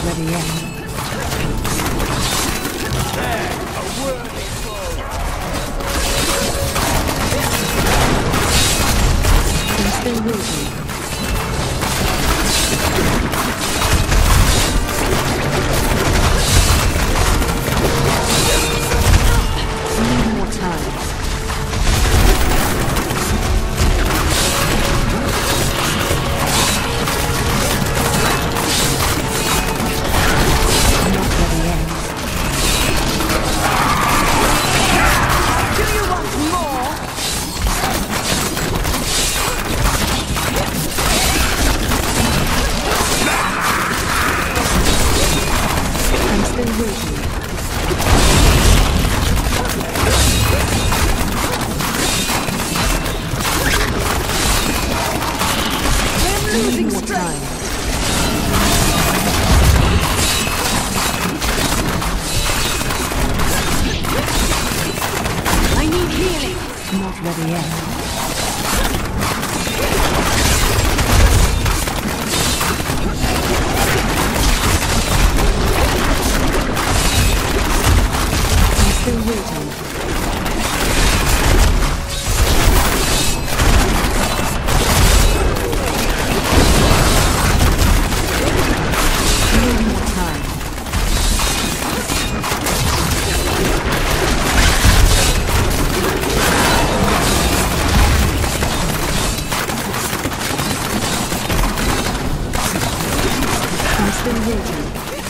ready yet. A worthy foe. I'm still waiting. Need more time. Ready yet. I'm still waiting. Need more time. Still waiting.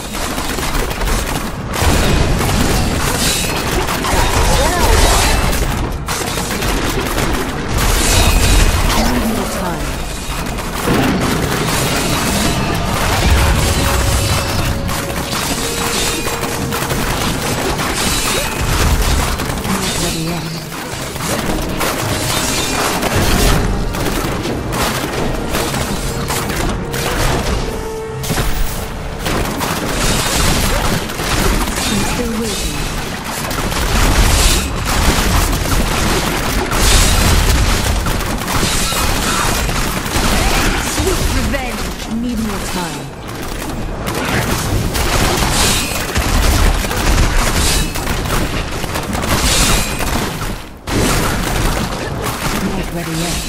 Need more time. Not ready yet. Still waiting. Sweet revenge. Need more time. Not ready yet.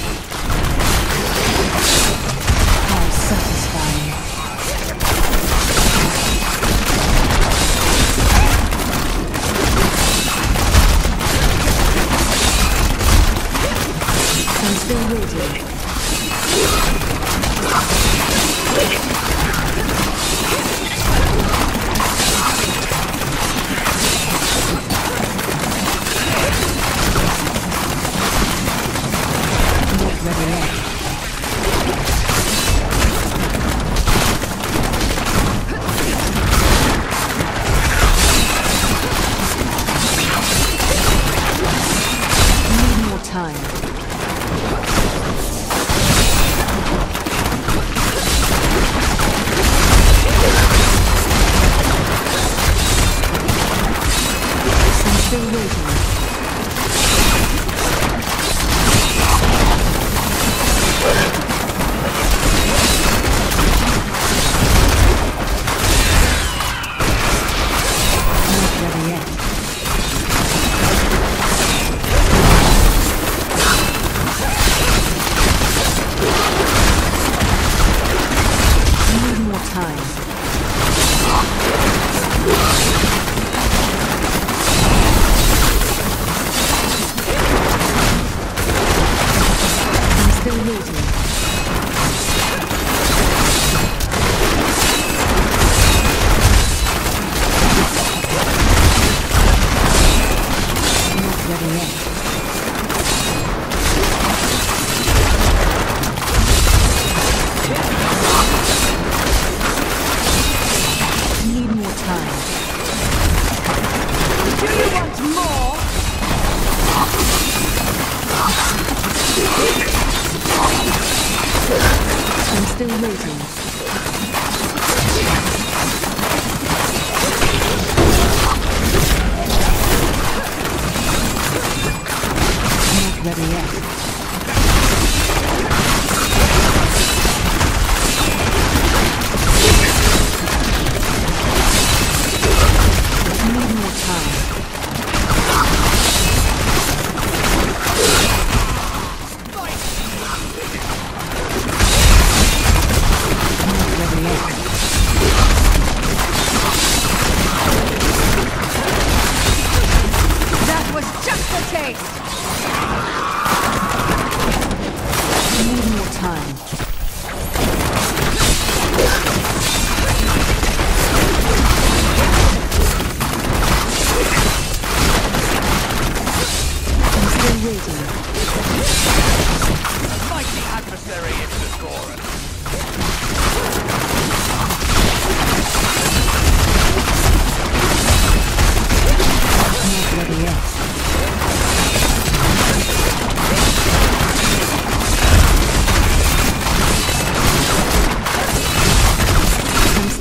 How satisfying. I'm still waiting.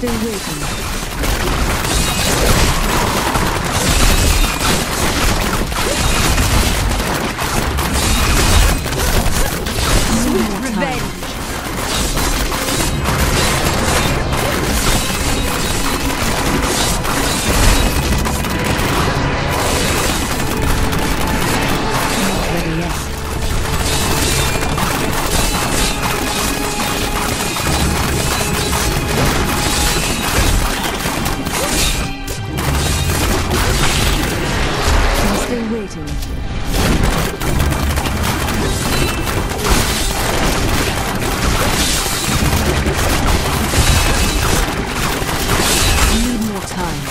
still waiting. Sweet revenge. Not ready yet. Still waiting. Need more time.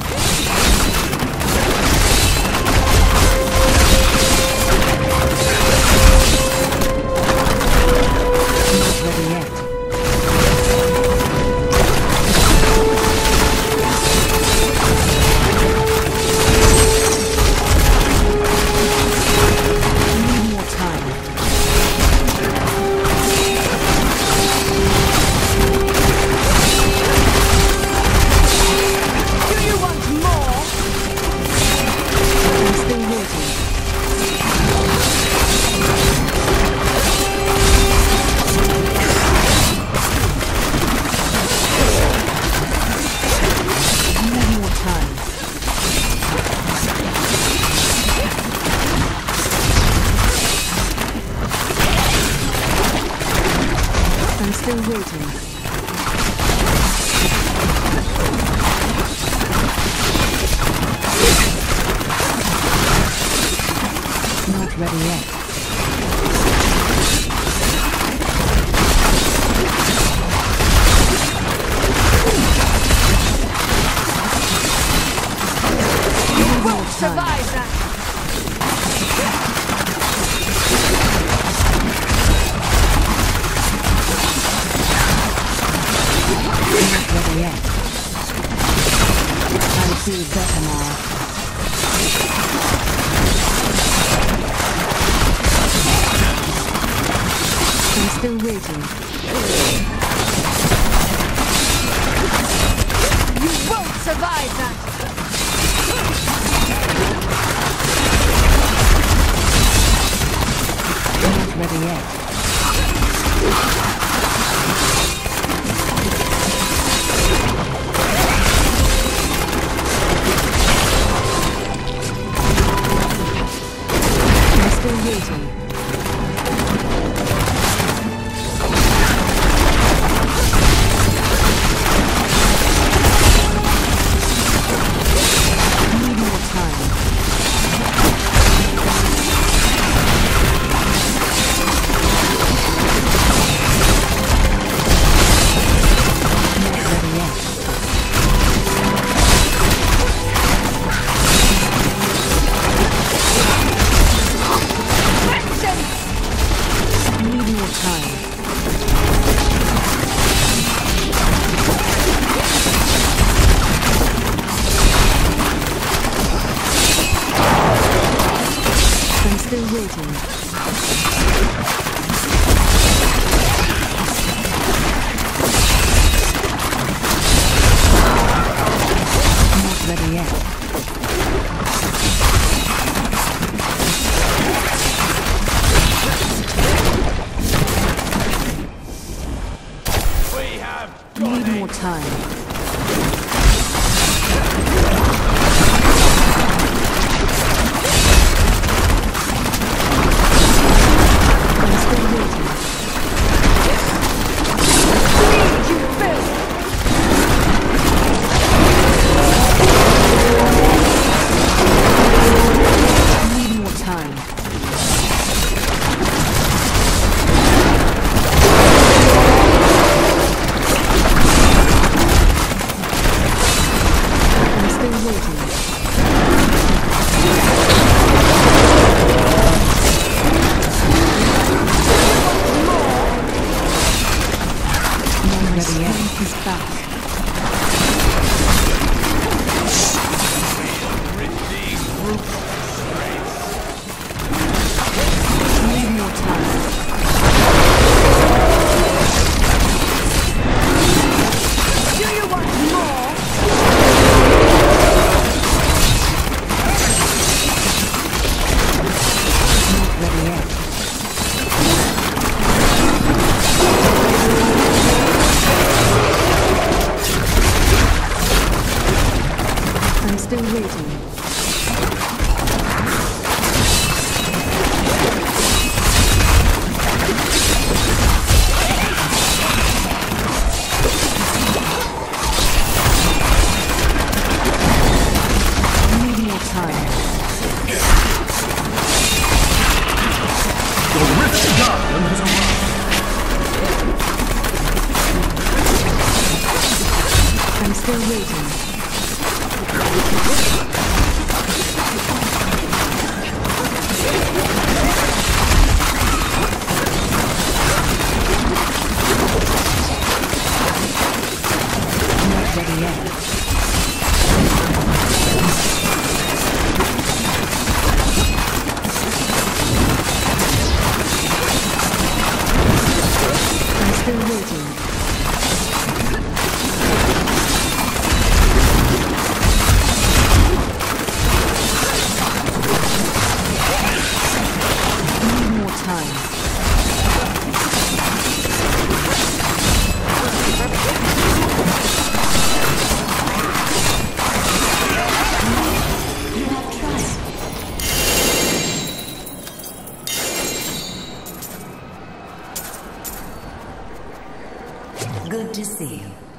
Not ready yet. I'm still waiting. Not ready yet. You won't survive that! Not ready yet. I feel better now. I'm still waiting. You won't survive that! Not ready yet. Still waiting. Need more time. Not ready yet. Need more time. I'm still waiting. Not ready yet. Need more time. I'm still waiting. Need you, Bill! Need more time. I'm still still waiting. Need more time. The Rift Guardian has arrived. I'm still waiting. Not ready yet. I'm still waiting. Need more time. You have tried. Good to see you.